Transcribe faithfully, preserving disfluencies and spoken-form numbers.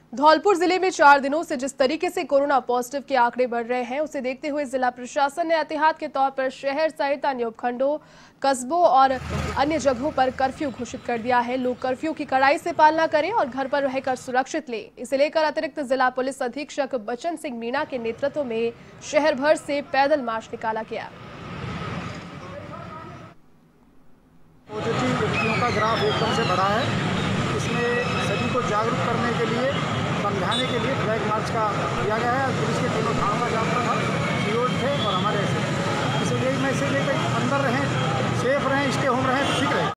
धौलपुर जिले में चार दिनों से जिस तरीके से कोरोना पॉजिटिव के आंकड़े बढ़ रहे हैं, उसे देखते हुए जिला प्रशासन ने एहतियात के तौर पर शहर सहित अन्य उपखंडों, कस्बों और अन्य जगहों पर कर्फ्यू घोषित कर दिया है। लोग कर्फ्यू की कड़ाई से पालना करें और घर पर रहकर सुरक्षित लें। इसे लेकर अतिरिक्त जिला पुलिस अधीक्षक बचन सिंह मीणा के नेतृत्व में शहर भर से पैदल मार्च निकाला गया। पॉजिटिव व्यक्तियों का ग्राफ एकदम से बढ़ा है। इसमें सभी को जागरूक करने के लिए, समझाने के लिए फ्लैग मार्च का किया गया है। पुलिस के तीनों थानों का जाप्ता था, सीओ थे और हमारे ऐसे। इसलिए मैसेज लेकर अंदर रहें, सेफ रहें, स्टे होम रहें, ठीक रहे।